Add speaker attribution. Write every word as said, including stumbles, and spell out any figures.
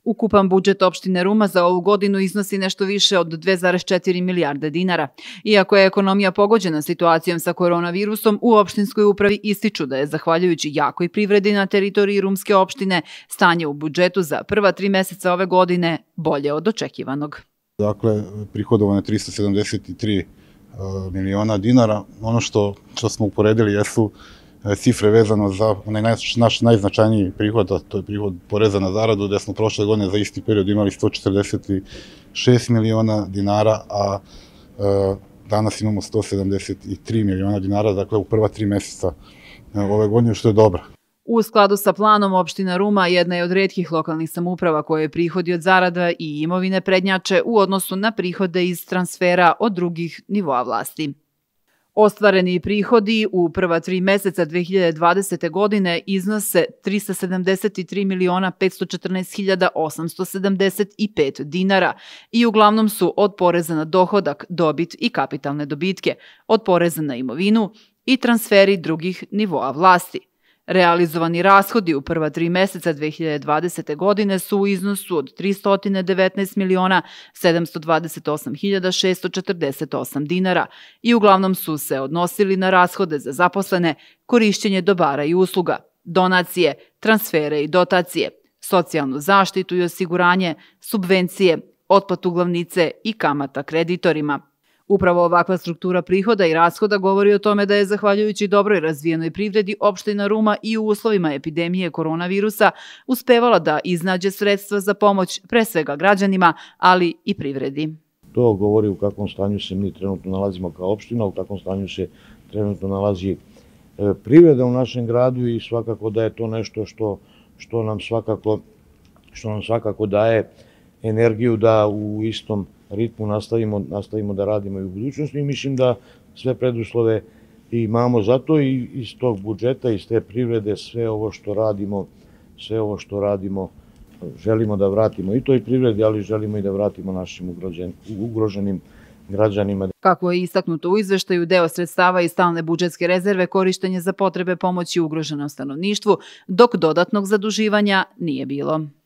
Speaker 1: Ukupan budžet opštine Ruma za ovu godinu iznosi nešto više od dve zarez četiri milijarde dinara. Iako je ekonomija pogođena situacijom sa koronavirusom, u opštinskoj upravi ističu da je, zahvaljujući jakoj privredi na teritoriji rumske opštine, stanje u budžetu za prva tri meseca ove godine bolje od očekivanog.
Speaker 2: Dakle, prihodovano je trista sedamdeset tri miliona dinara. Ono što, što smo uporedili jesu cifre vezano za onaj naš, naš najznačajniji prihod, a to je prihod poreza na zaradu, gde smo prošle godine za isti period imali sto četrdeset šest miliona dinara, a e, danas imamo sto sedamdeset tri miliona dinara, dakle u prva tri meseca ove godine, što je dobro.
Speaker 1: U skladu sa planom, opština Ruma jedna je od retkih lokalnih samouprava koje prihodi od zarada i imovine prednjače u odnosu na prihode iz transfera od drugih nivoa vlasti. Ostvareni prihodi u prva tri meseca dve hiljade dvadesete. godine iznose trista sedamdeset tri miliona petsto četrnaest hiljada osamsto sedamdeset pet dinara i uglavnom su od poreza na dohodak, dobit i kapitalne dobitke, od poreza na imovinu i transferi drugih nivoa vlasti. Realizovani rashodi u prva tri meseca dve hiljade dvadesete. godine su u iznosu od trista devetnaest miliona sedamsto dvadeset osam hiljada šessto četrdeset osam dinara i uglavnom su se odnosili na rashode za zaposlene, korišćenje dobara i usluga, donacije, transfere i dotacije, socijalnu zaštitu i osiguranje, subvencije, otplatu glavnice i kamata kreditorima. Upravo ovakva struktura prihoda i rashoda govori o tome da je, zahvaljujući dobroj razvijenoj privredi, opština Ruma i u uslovima epidemije koronavirusa uspevala da iznađe sredstva za pomoć pre svega građanima, ali i privredi.
Speaker 3: To govori u kakvom stanju se mi trenutno nalazimo kao opština, u kakvom stanju se trenutno nalazi privreda u našem gradu i svakako da je to nešto što, što, nam, svakako, što nam svakako daje energiju da u istom ritmu nastavimo, nastavimo da radimo i u budućnosti i mislim da sve preduslove imamo za to i iz tog budžeta, iz te privrede, sve ovo što radimo, sve ovo što radimo želimo da vratimo i toj privredi, ali želimo i da vratimo našim ugroženim građanima.
Speaker 1: Kako je istaknuto u izveštaju, deo sredstava iz stalne budžetske rezerve korišten je za potrebe pomoći ugroženom stanovništvu, dok dodatnog zaduživanja nije bilo.